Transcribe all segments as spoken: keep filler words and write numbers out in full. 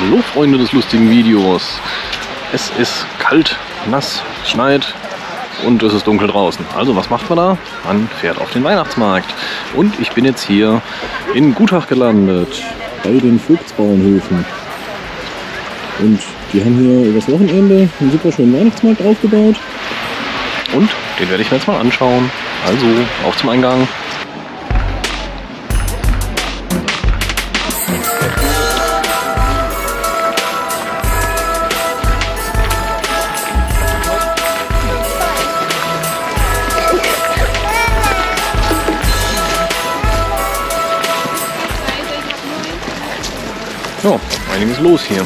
Hallo Freunde des lustigen Videos. Es ist kalt, nass, schneit und es ist dunkel draußen. Also was macht man da? Man fährt auf den Weihnachtsmarkt. Und ich bin jetzt hier in Gutach gelandet, bei den Vogtsbauernhöfen. Und die haben hier übers Wochenende einen super schönen Weihnachtsmarkt aufgebaut. Und den werde ich mir jetzt mal anschauen. Also auf zum Eingang. Ja, einiges los hier.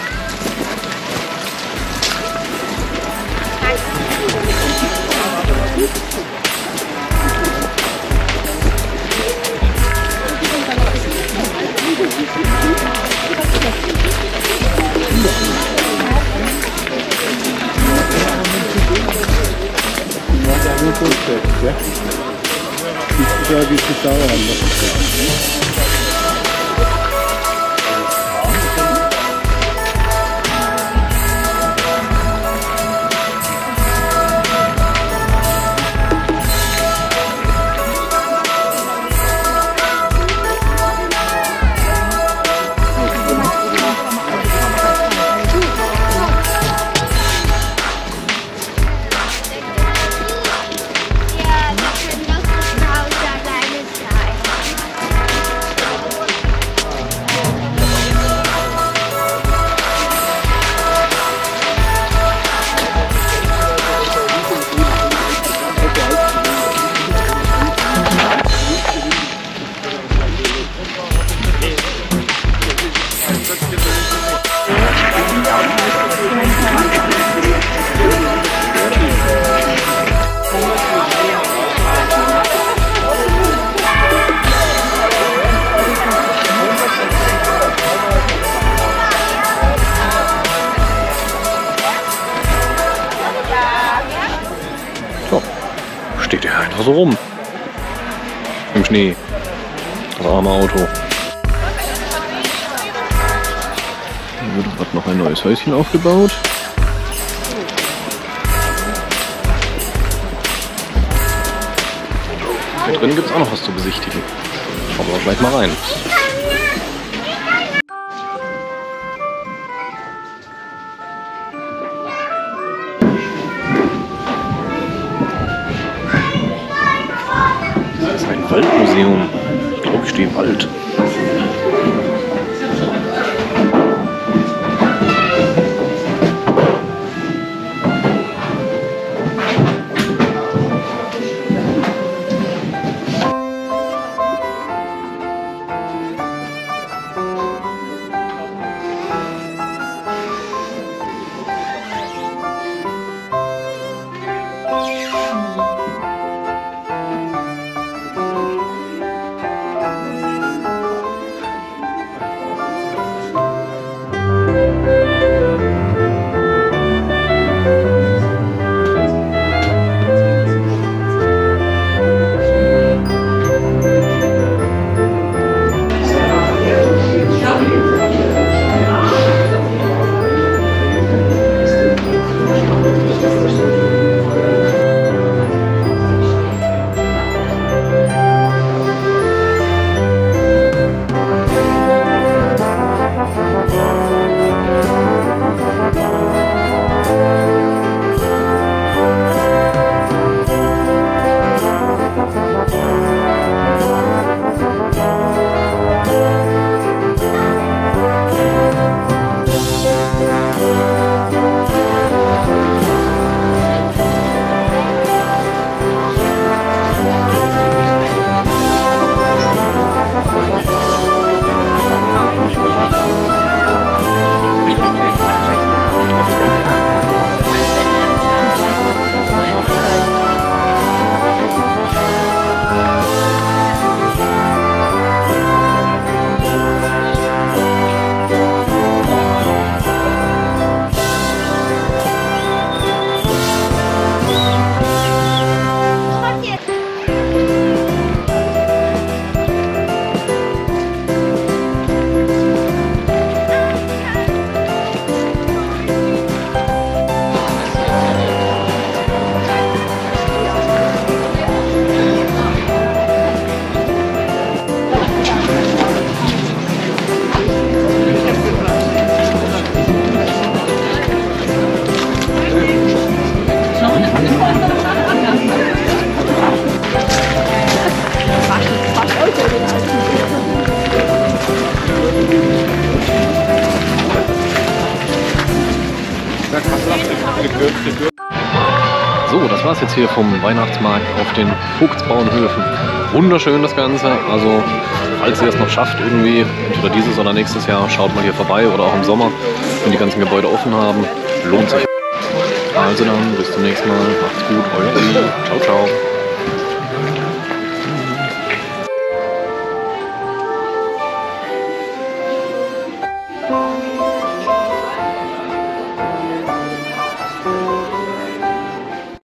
So, steht der einfach so rum. Im Schnee. Das arme Auto. Hier wird gerade noch ein neues Häuschen aufgebaut. Hier drin gibt es auch noch was zu besichtigen. Schauen wir gleich mal rein. Das ist ein Waldmuseum. Ich glaube, ich stehe im Wald. So, das war's jetzt hier vom Weihnachtsmarkt auf den Vogtsbauernhöfen. Wunderschön das Ganze. Also, falls ihr es noch schafft, irgendwie, entweder dieses oder nächstes Jahr, schaut mal hier vorbei oder auch im Sommer, wenn die ganzen Gebäude offen haben. Lohnt sich. Also dann, bis zum nächsten Mal. Macht's gut, euer Uli. Ciao, ciao.